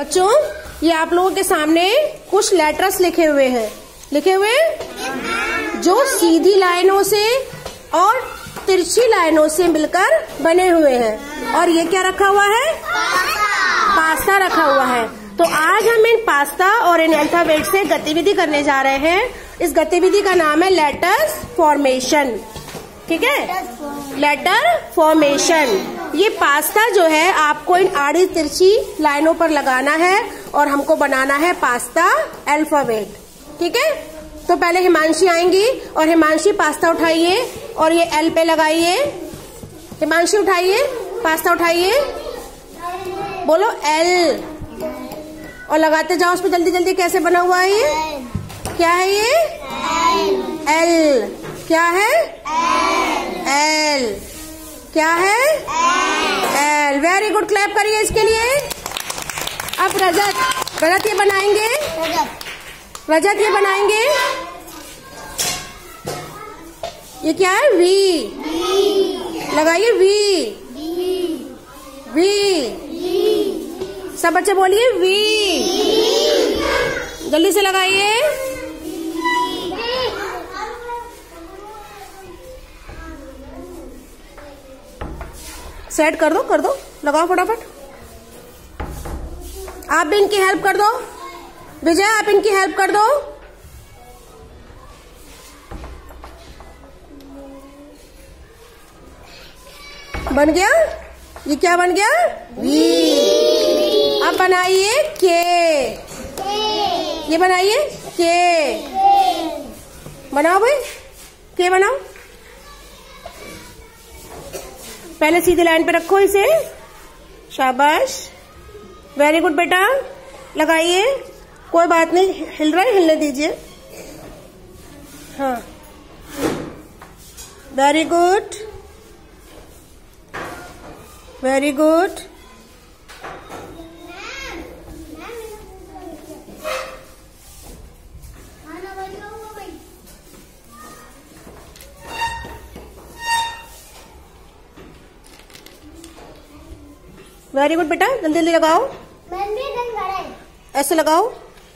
बच्चों, ये आप लोगों के सामने कुछ लेटर्स लिखे हुए हैं, जो सीधी लाइनों से और तिरछी लाइनों से मिलकर बने हुए हैं। और ये क्या रखा हुआ है? पास्ता रखा हुआ है। तो आज हम इन पास्ता और इन अल्फाबेट से गतिविधि करने जा रहे हैं। इस गतिविधि का नाम है लेटर्स फॉर्मेशन। ठीक है, लेटर फॉर्मेशन। ये पास्ता जो है आपको इन आड़ी तिरछी लाइनों पर लगाना है और हमको बनाना है पास्ता अल्फाबेट। ठीक है, तो पहले हिमांशी आएंगी और हिमांशी पास्ता उठाइए और ये एल पे लगाइए। हिमांशी उठाइए, पास्ता उठाइए, बोलो एल और लगाते जाओ उसमें जल्दी जल्दी। कैसे बना हुआ है ये? क्या है ये? एल। क्या है? एल। क्या है? एल। वेरी गुड, क्लैप करिए इसके लिए। अब रजत ये बनाएंगे। रजत ये बनाएंगे। ये क्या है? वी। लगाइए वी। वी। सब बच्चे बोलिए वी। जल्दी से लगाइए। सेट कर दो, लगाओ फटाफट। आप भी इनकी हेल्प कर दो। विजय, आप इनकी हेल्प कर दो। बन गया? ये क्या बन गया? वी। अब बनाइए के। ये बनाइए के। बनाओ भाई, के बनाओ। पहले सीधी लाइन पे रखो इसे। शाबाश, वेरी गुड बेटा। लगाइए, कोई बात नहीं, हिल रहा है, हिलने दीजिए। हाँ, very good, very good. Very good बेटा, जल्दी जल्दी लगाओ। ऐसे लगाओ।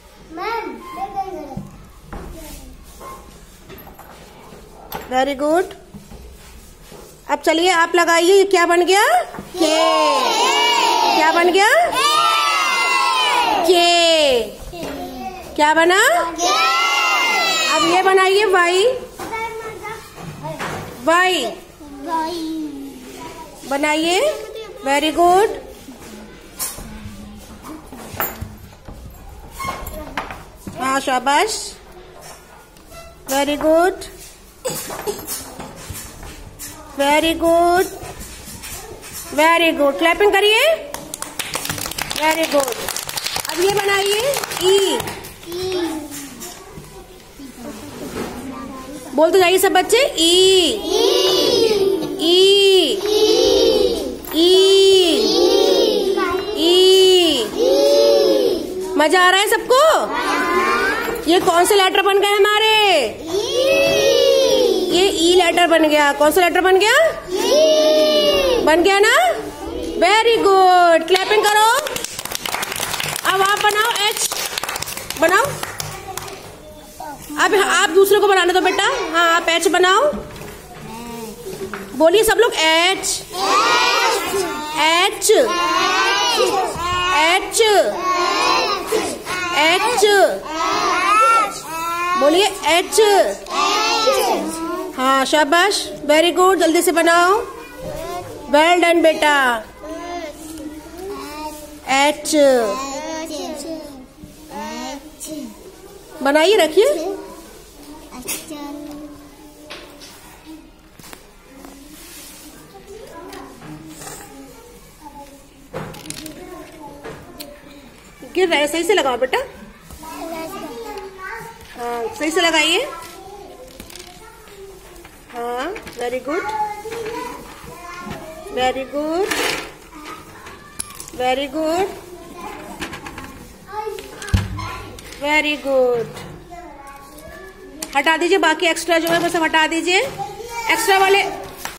Very good. अब चलिए आप लगाइए। क्या बन गया? के। क्या बन गया? के। क्या बना? अब ये बनाइए वाई। वाई बनाइए। Very good. हाँ, शाबाश, very good, very good, very good. Clapping करिए। Very good. अब ये बनाइए ई। बोलते जाइए सब बच्चे। ई। ई। ई। ई। मजा आ रहा है सबको? ये कौन से लेटर बन गए हमारे? ये ई लेटर बन गया। कौन सा लेटर बन गया? बन गया ना? वेरी गुड, क्लैपिंग करो। अब आप बनाओ एच। बनाओ। अब आप दूसरे को बनाने दो बेटा। हाँ, आप एच बनाओ। बोलिए सब लोग एच। एच। एच। एच। बोलिए एच। हाँ, शाबाश, वेरी गुड। जल्दी से बनाओ। वेल डन बेटा। एच बनाइए, रखिए। गिर रहा है, सही से लगाओ बेटा। हाँ, सही से लगाइए। हाँ, very good, very good, very good, very good. हटा दीजिए बाकी एक्स्ट्रा जो है वो सब हटा दीजिए। एक्स्ट्रा वाले